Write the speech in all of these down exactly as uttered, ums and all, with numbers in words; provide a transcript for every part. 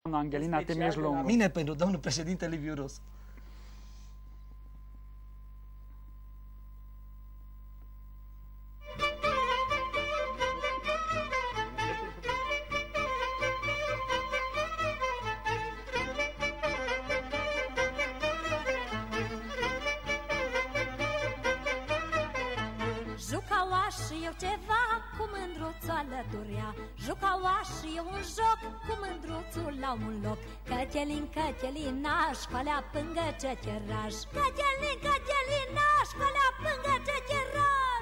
Angelina Temiș-Lungu. Mine pentru domnul președinte Liviu Ros. Jucaua și eu ceva cu mândruțul alăturea, jucaua și eu un joc cu mândruțul la un loc. Cățelin, cățelinaș, colea pângă ceceraș, Cățelin, cățelinaș, colea pângă ceceraș.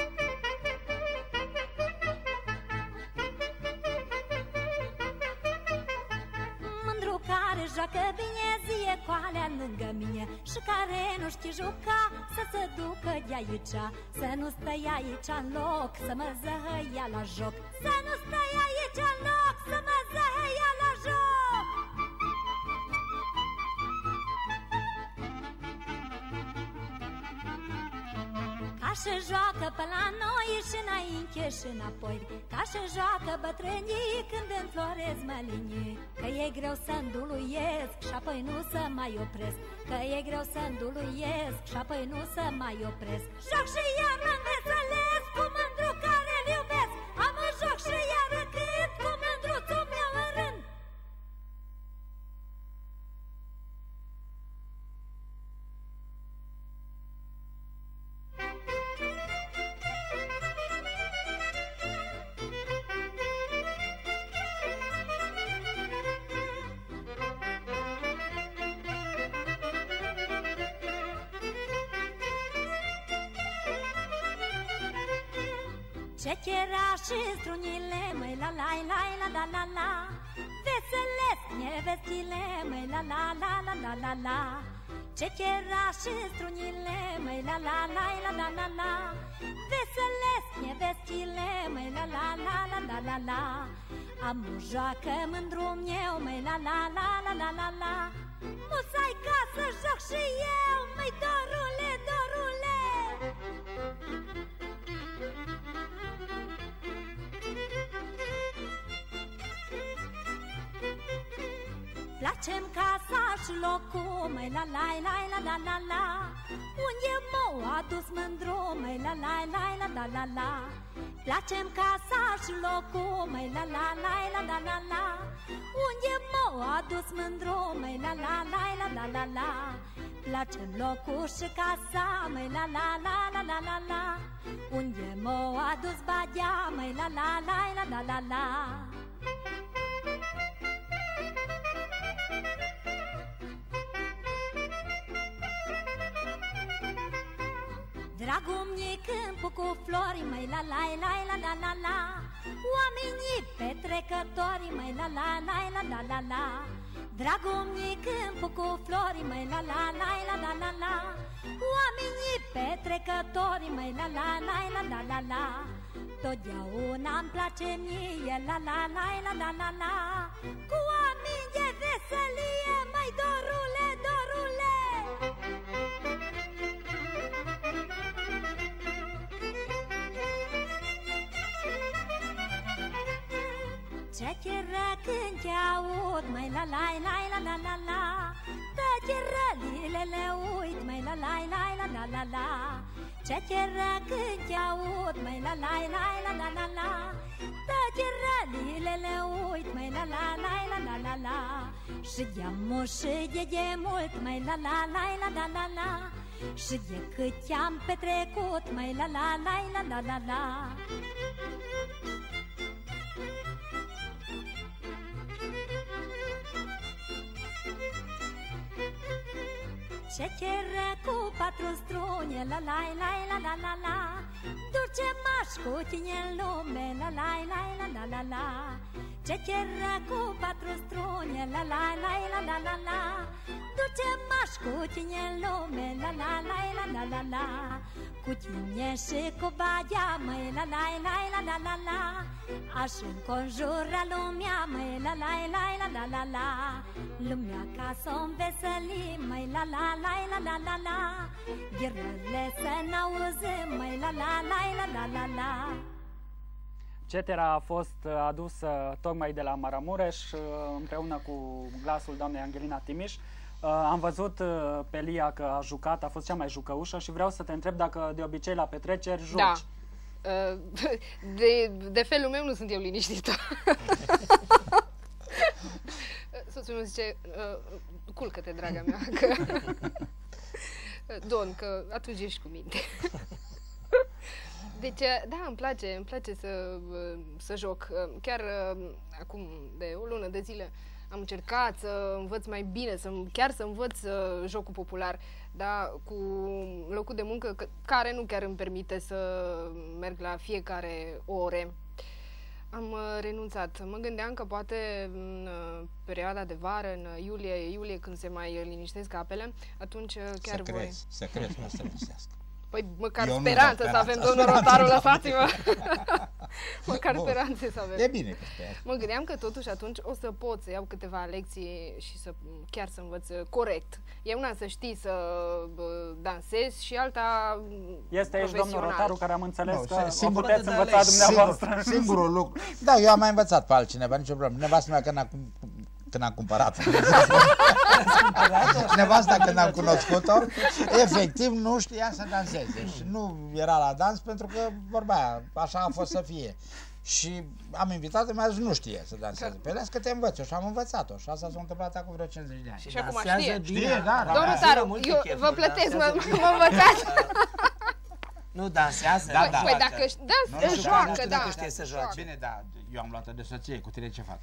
Mândru care joacă bine, zie coalea lângă mine, și care nu știe juca, să se ducă de aici, să nu stai aici în loc, să mă zăhăia la joc, să nu stai aici în loc, să mă zăhăia la joc. Ca și joacă pe la noi și înainte și înapoi, ca și joacă bătrânii când înflorez mălinii. Că e greu să înduluiesc și apoi nu să mai opresc, că e greu să înduluiesc și apoi nu să mai opresc. Joc și iar mă înveselesc cu mândru care-l iubesc, am un joc și iar cânt cu mândruțul meu în rând. Cechera și strunile, măi la la la la la la la, veselesc nevestile, măi la la la la la la la. Cechera și strunile, măi la la la la la la la, veselesc nevestile, măi la la la la la la la. Am o joacă mândru meu, măi la la la la la la la, musai ca să joc și eu, măi dorule, dorule. Place-mi casa și locul, măi la la la la la la la, unde m-au adus mândru, măi la la la la la la la. Place-mi casa și locul, măi la la la la la la la, unde m-au adus mândru, măi la la la la la la la. Place-mi locul și casa, măi la la la la la la la, unde m-au adus bagea, măi la la la la la la la. Dragul-mi câmpul cu flori, măi la la la la la la la, oamenii petrecători, măi la la la la la la la. Dragul-mi câmpul cu flori, măi la la la la la la la, oamenii petrecători, măi la la la la la la la. Totdeauna-mi place mie, la la la la la la la, cu oameni de veselie, măi dorule, dorule. Cechera când te aud, măi la la la la la la la, tăcherălile le uit, măi la la la la la la la. Cechera când te aud, măi la la la la la la la, tăcherălile le uit, măi la la la la la la la. Și de mult și de de mult, măi la la la la la la la, și de cât te-am petrecut, măi la la la la la la la. Cecheră cu patru strune, la la la la la la la, duce maș cu tine în lume, la la la la la la la. Cecheră cu patru strune, la la la la la la la, duce maș cu tine în lume, la la la la la la la. Cu tine și cu bagea, măi la la la la la la la, aș înconjura lumea, măi la la la la la la la. Lumea ca s-o înveselim, măi la la la la la la la, ghirările să n-auzim, măi la la la la la la la. Cetera a fost adusă tocmai de la Maramureș împreună cu glasul doamnei Angelina Timiș. Am văzut pe Lia că a jucat, a fost cea mai jucăușă și vreau să te întreb dacă de obicei la petreceri joci. Da. De, de felul meu nu sunt eu liniștită. Soțul meu zice, culcă-te, draga mea, că... Don, că atunci ești cu minte. Deci, da, îmi place, îmi place să, să joc. Chiar acum de o lună de zile am încercat să învăț mai bine, să, chiar să învăț jocul popular, dar cu locul de muncă care nu chiar îmi permite să merg la fiecare ore. Am renunțat. Mă gândeam că poate în perioada de vară, în iulie, iulie când se mai liniștesc apele, atunci chiar să voi... crezi, să crezi, nu să liniștească. Păi măcar Eu speranță să avem, domnul Rotaru, lăsați-mă! Măcar Bun. speranțe să avem. E bine că speri. Mă gândeam că totuși atunci o să pot să iau câteva lecții și să chiar să învăț corect. E una să știi să dansezi și alta Este aici domnul Rotaru, care am înțeles Nu, că singur- o puteți învăța dumneavoastră. Singur, singurul lucru. Da, eu am mai învățat pe altcineva, nicio problemă. Nevastă mea când a, cum- când a cumpărat. Nevasta când am cunoscut-o, efectiv nu știa să danseze și nu era la dans pentru că vorba, așa a fost să fie. Și am invitat-o, mi-a zis nu știe să danseze. Pe las că te învăț eu și am învățat-o și asta s-a întâmplat acum vreo cincizeci de ani. Și acum știe. Știe, da, da. Domnul da. Taru, eu vă plătesc, mă mă învățați. Nu dansează? Da, da. Păi dacă da, Nu, nu, joacă, știu da. dacă știe să joace. Bine, da, eu am luat-o de soție, cu tine ce fac?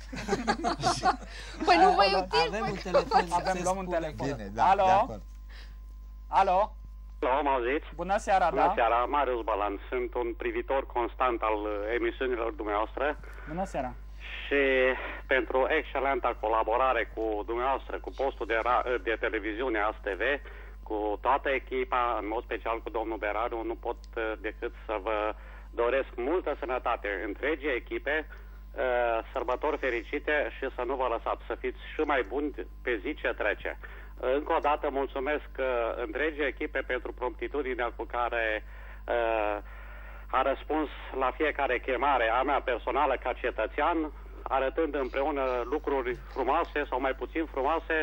Păi nu vă e util, Avem păi un că telefon. vă- Avem, se luăm un spune. telefon. Bine, da, Alo? de acord. Alo? Alo, mă auziți? Bună seara, Bună da? seara, Marius Balan. Sunt un privitor constant al uh, emisiunilor dumneavoastră Bună seara. și pentru excelenta colaborare cu dumneavoastră, cu postul de, ra- de televiziune A S T V, cu toată echipa, în mod special cu domnul Berariu, nu pot uh, decât să vă doresc multă sănătate întregii echipe, uh, sărbători fericite și să nu vă lăsați, să fiți și mai buni pe zi ce trece. Încă o dată mulțumesc uh, întregii echipe pentru promptitudinea cu care uh, a răspuns la fiecare chemare a mea personală ca cetățean, arătând împreună lucruri frumoase sau mai puțin frumoase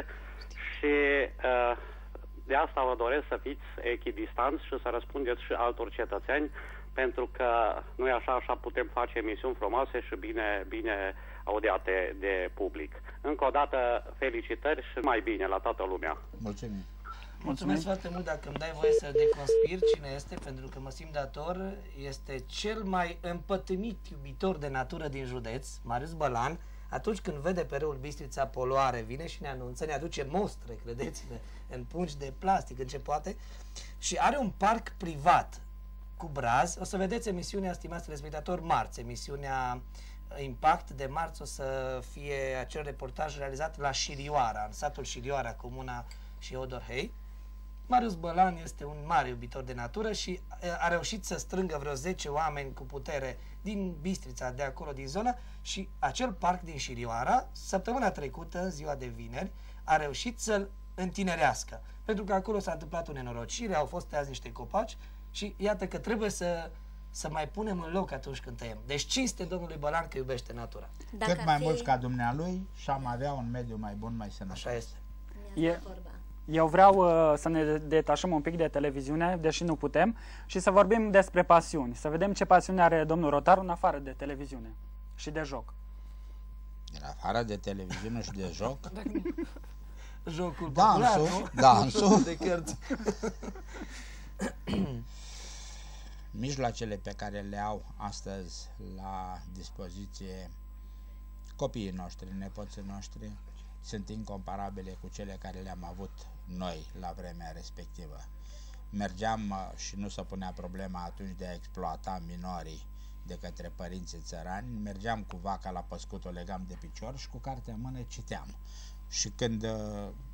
și uh, de asta vă doresc să fiți echidistanți și să răspundeți și altor cetățeni, pentru că nu e așa, așa putem face emisiuni frumoase și bine, bine audiate de public. Încă o dată felicitări și mai bine la toată lumea. Mulțumim. Mulțumesc foarte mult. Dacă îmi dai voie să deconspir cine este, pentru că mă simt dator, este cel mai împătimit iubitor de natură din județ, Marius Bălan. Atunci când vede pe râul Bistrița poluare, vine și ne anunță, ne aduce mostre, credeți-mă, în pungi de plastic, în ce poate, și are un parc privat cu braz. O să vedeți emisiunea, stimați telespectatori, marți, emisiunea Impact de marți o să fie acel reportaj realizat la Șirioara, în satul Șirioara, comuna și Odorhei. Marius Bălan este un mare iubitor de natură și a reușit să strângă vreo zece oameni cu putere din Bistrița, de acolo, din zonă, și acel parc din Șirioara, săptămâna trecută, în ziua de vineri, a reușit să-l întinerească. Pentru că acolo s-a întâmplat o nenorocire, au fost tăiați niște copaci și iată că trebuie să, să mai punem în loc atunci când tăiem. Deci cinste domnului Bălan că iubește natura. Dacă Cât mai ar fi- mulți ca dumnealui și am avea un mediu mai bun, mai sănătos. Așa este. Mi-a E- dat vorba. Eu vreau uh, să ne detașăm un pic de televiziune, deși nu putem, și să vorbim despre pasiuni. Să vedem ce pasiune are domnul Rotaru în afară de televiziune și de joc. În afară de televiziune și de joc, Jocul Dansul, popular, nu? dansul. Jocul de cărți. mijloacele pe care le au astăzi la dispoziție copiii noștri, nepoții noștri, sunt incomparabile cu cele care le-am avut noi la vremea respectivă. Mergeam uh, și nu se punea problema atunci de a exploata minorii de către părinții țărani, mergeam cu vaca la păscut, o legam de picior și cu cartea în mână citeam. Și când uh,